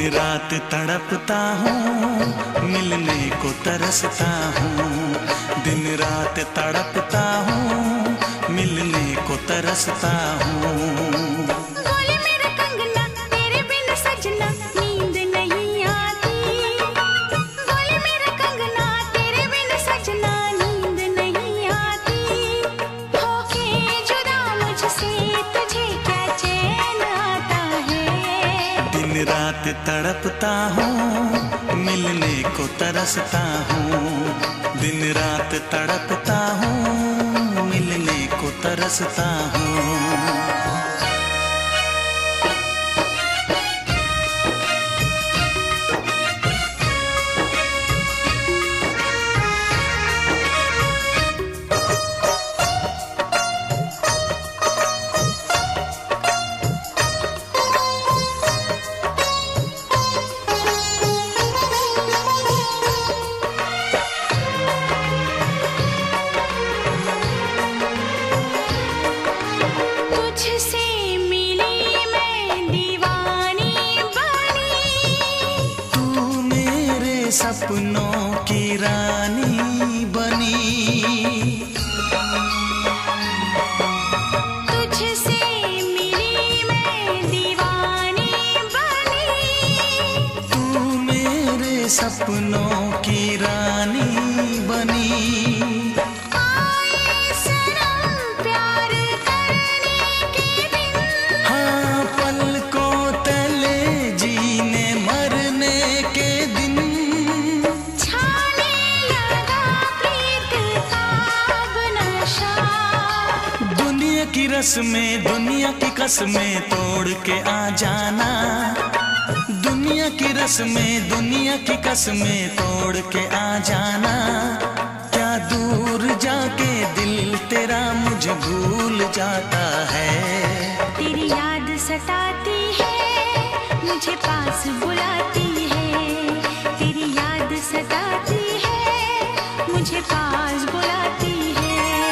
रात तड़पता हूँ, मिलने को तरसता हूँ। दिन रात तड़पता हूँ, मिलने को तरसता हूँ। बोले मेरा कंगना तेरे बिन सजना नींद नहीं आती। बोले मेरा कंगना तेरे बिन सजना नींद नहीं आती। होके जुदा मुझसे तुझे क्या चैन आता है। दिन रात तड़पता हूँ, मिलने को तरसता हूँ। दिन रात तड़पता हूँ, मिलने को तरसता हूँ। तुझसे मिली मैं दीवानी बनी। तू मेरे सपनों की रानी बनी। तुझसे मिली मैं दीवानी बनी। तू मेरे सपनों की रानी बनी। आए सनम प्यार करने के दिन। हाँ, पलकों तले जीने मरने के दिन। छाने लगा प्रीत का अब नशा। दुनिया की रस्में, दुनिया की कसमें तोड़ के आ जाना। दुनिया की रस्में, दुनिया की कसमें तोड़ के आ जाना। क्या दूर जाके दिल तेरा मुझे भूल जाता है। तेरी याद सताती है, मुझे पास बुलाती है। तेरी याद सताती है, मुझे पास बुलाती है।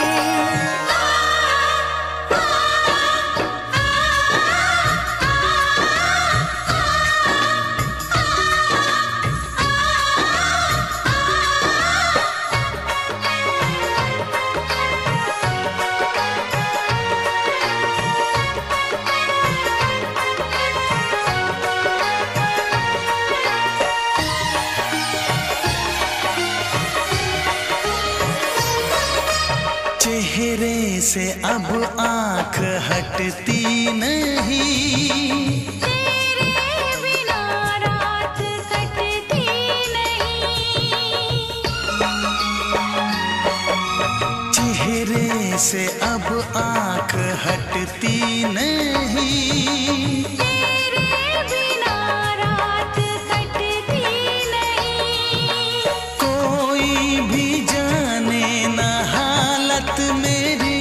चेहरे से अब आंख हटती नहीं। तेरे बिना रात कटती नहीं। चेहरे से अब आंख हटती नहीं। तेरे बिना रात कटती नहीं। कोई भी जाने ना हालत मेरी।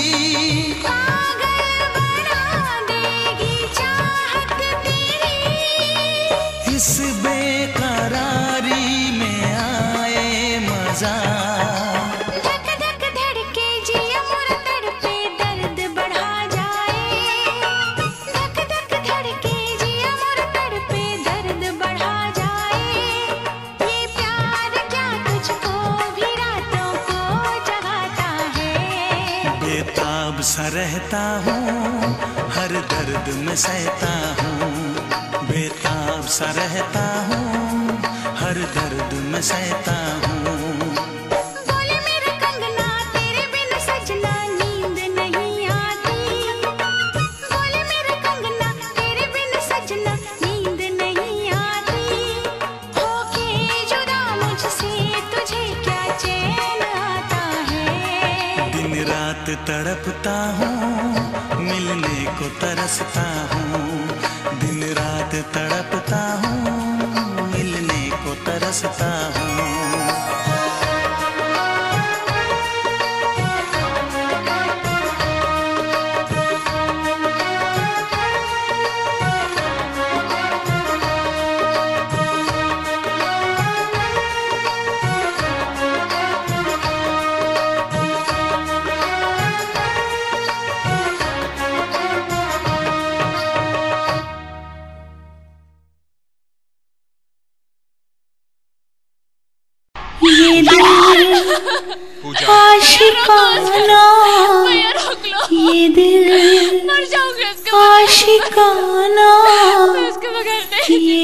पागल बना देगी चाहत तेरी। इस बेकरारी में आए मजा। धक धक धड़के जिया मोर तड़पे दर्द बढ़ा जाए। धक धक धड़के जिया मोर तड़पे दर्द बढ़ा जाए। ये प्यार क्या तुझको भी रातों को जगाता है। बेताब सा रहता हूँ, हर दर्द में सहता हूँ। बेताब सा रहता हूँ, हर दर्द में सहता हूँ। बोले मेरा कंगना तेरे बिन सजना नींद नहीं आती। बोले मेरा कंगना तेरे बिन सजना नींद नहीं आती। होके जुदा मुझसे तुझे क्या चैन आता है। दिन रात तड़पता हूँ, मिलने को तरसता हूँ। दिन रात तड़पता हूँ, मिलने को तरसता हूँ। ठिकाना उसके बगैर नहीं। ये